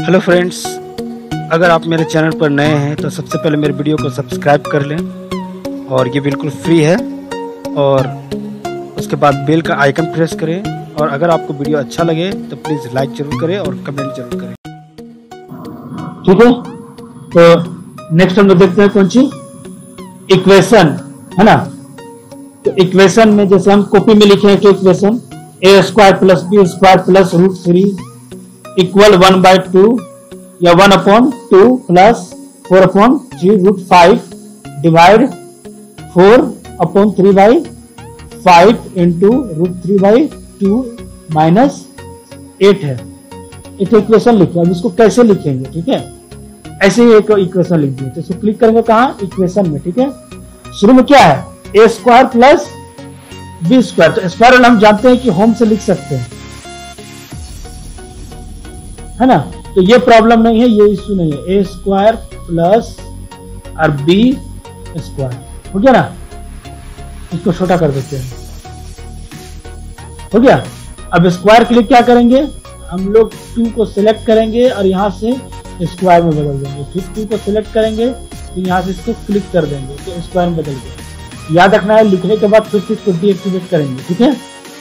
Hello friends, अगर आप मेरे चैनल पर नए हैं तो सबसे पहले मेरे वीडियो को सब्सक्राइब कर लें और ये बिल्कुल फ्री है। और उसके बाद बेल का आइकन प्रेस करें और अगर आपको वीडियो अच्छा लगे तो प्लीज़ लाइक जरूर करें और कमेंट जरूर करें। ठीक है, तो नेक्स्ट हम लोग देखते हैं कौन सी इक्वेशन है ना। तो इक्वेशन में जैसे हम कॉपी में लिखे हैं कि equation a square plus b square plus √3 equal 1/2 या 1/2 प्लस 4/3 √5 डिवाइड 4/3/5 इंटू √3/2 माइनस 8 है। एक इक्वेशन लिखे, अब इसको कैसे लिखेंगे, ठीक है, ऐसे ही एक इक्वेशन लिख दिए। तो इसको क्लिक करेंगे कहाँ, इक्वेशन में, ठीक है। शुरू में क्या है, a square plus b square. तो स्क्वायर वाला हम जानते हैं कि होम से लिख सकते हैं, है ना। तो ये प्रॉब्लम नहीं है, ये इश्यू नहीं है। a स्क्वायर प्लस और b स्क्वायर हो गया ना। इसको छोटा कर देते हैं, हो गया। अब स्क्वायर के लिए क्या करेंगे, हम लोग 2 को सिलेक्ट करेंगे और यहां से स्क्वायर में बदल देंगे। फिर 2 को सिलेक्ट करेंगे तो यहां से इसको क्लिक कर देंगे तो स्क्वायर में बदल गया। याद रखना है, लिखने के बाद फिर से इसको डीएक्टिवेट करेंगे, ठीक है।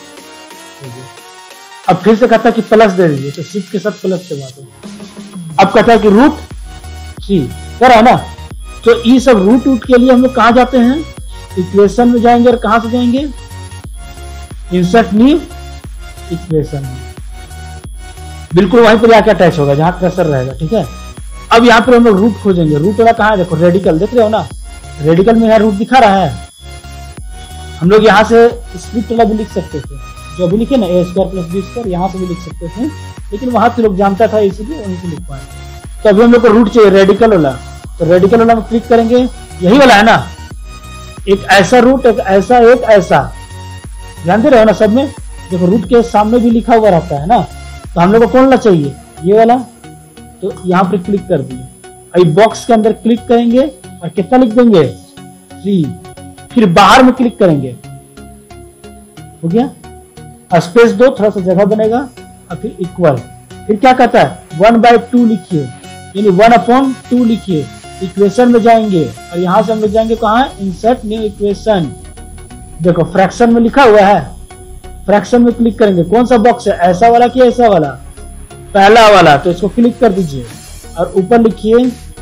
अब फिर से कहता है कि प्लस दे दीजिए, तो शिफ्ट के साथ प्लस के बाद अब कहता है कि √3 करा ना। तो ये सब रूट के लिए हम लोग कहां जाते हैं, इक्वेशन में जाएंगे। और कहां से जाएंगे, इंसर्ट न्यू इक्वेशन में, बिल्कुल वहीं पर जाके अटैच होगा जहां कर्सर रहेगा, ठीक है। अब यहाँ पर हम लोग रूट खोजेंगे। रूट वाला कहाँ है, देखो रेडिकल देख रहे हो ना, रेडिकल में यहाँ रूट दिखा रहा है। हम लोग यहाँ से स्प्लिट वाला भी लिख सकते थे, जो अभी लिखे ना a square plus b square, यहाँ से भी लिख सकते थे, लेकिन वहां से लोग जानता था इसलिए वहीं से लिख पाए। तो अभी हम लोग को रूट चाहिए रेडिकल वाला। तो रेडिकल वाला में क्लिक करेंगे, यही वाला है ना, एक ऐसा रूट, एक ऐसा, एक ऐसा, ध्यान दे रहे हो ना सब में। देखो रूट के सामने भी लिखा हुआ रहता है ना। तो हम लोग को कौन वाला चाहिए, ये वाला। तो यहाँ पे क्लिक कर दिए, अभी बॉक्स के अंदर क्लिक करेंगे और कितना लिख देंगे 3। फिर बाहर में क्लिक करेंगे, हो गया। स्पेस दो, थोड़ा सा जगह बनेगा, और फिर इक्वल। फिर क्या कहता है 1/2 लिखिए, यानी 1/2 लिखिए। इक्वेशन में जाएंगे और यहां से हम लोग जाएंगे कहाँ, इंसर्ट न्यू इक्वेशन। देखो फ्रैक्शन में लिखा हुआ है, फ्रैक्शन में क्लिक करेंगे। कौन सा बॉक्स है, ऐसा वाला कि ऐसा वाला, पहला वाला। तो इसको क्लिक कर दीजिए और ऊपर लिखिए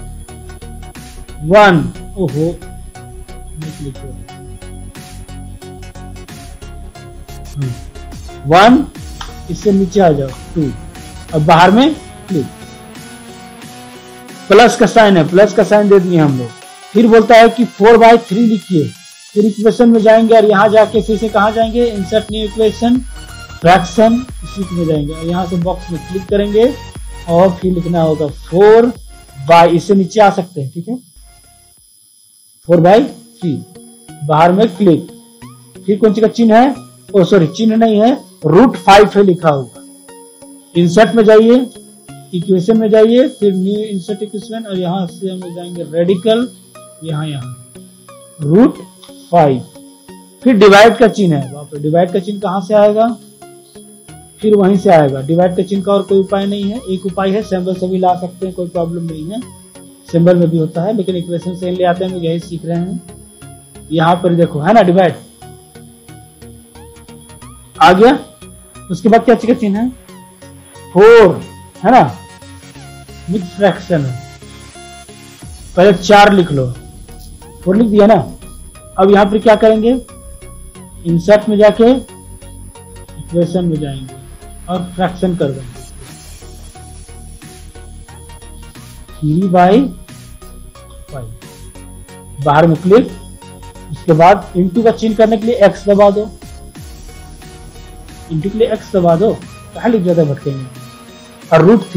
1। ओहो, 1, इससे नीचे आ जाओ 2 और बाहर में क्लिक। प्लस का साइन है, प्लस का साइन दे दिए हम लोग। फिर बोलता है कि 4/3 लिखिए। फिर इक्वेशन में जाएंगे और यहां जाके फिर से कहां जाएंगे, इंसर्ट न्यू इक्वेशन, फ्रैक्शन, इसी में जाएंगे और यहां से बॉक्स में क्लिक करेंगे और फिर लिखना होगा 4/, इससे नीचे आ सकते हैं, ठीक है, 4/3, बाहर में क्लिक। फिर कौन सी का चिन्ह है, ओ सॉरी चिन्ह नहीं है, √5 है लिखा होगा। इंसर्ट में जाइए, इक्वेशन में जाइए, फिर न्यू इंसर्ट इक्वेशन और यहां से हम जाएंगे रेडिकल, यहाँ √5। फिर डिवाइड का चिन्ह है, वहां पर डिवाइड का चिन्ह कहां से आएगा, फिर वहीं से आएगा। डिवाइड का चिन्ह का और कोई उपाय नहीं है, एक उपाय है, सिंबल से भी ला सकते हैं, कोई प्रॉब्लम नहीं है, सिंबल में भी होता है, लेकिन इक्वेशन से ले आते हैं, यही सीख रहे हैं। यहाँ पर देखो है ना डिवाइड आ गया। उसके बाद क्या चिन्ह है, 4 है ना, मिक्स फ्रैक्शन है, पहले 4 लिख लो, 4 लिख दिया ना। अब यहाँ पर क्या करेंगे, इंसर्ट में जाके इक्वेशन में जाएंगे और फ्रैक्शन कर देंगे 3/5, बाहर में क्लिक। उसके बाद इंटू का चिन्ह करने के लिए x दबा दो, इंटू के लिए x दबा दो, कहाँ लिख जाता भटकेंगे। और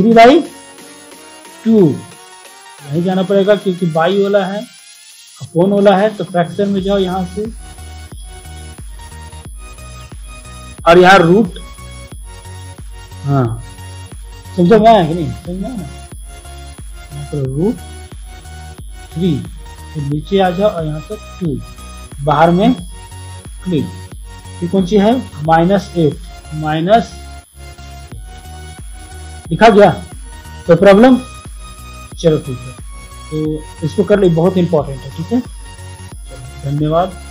√3/2 यही जाना पड़ेगा क्योंकि बाई वाला है, अपॉन वाला है। तो फ्रैक्शन में जाओ यहां से और यहाँ रूट, हाँ समझो मैं है कि नहीं, समझ में ना, √3, फिर नीचे आ जाओ और यहाँ से 2, बाहर में क्लिक। फिर कौन सी है, -8 लिखा गया। कोई प्रॉब्लम? चलो ठीक है, तो इसको कर ले, बहुत इंपॉर्टेंट है। ठीक है, धन्यवाद।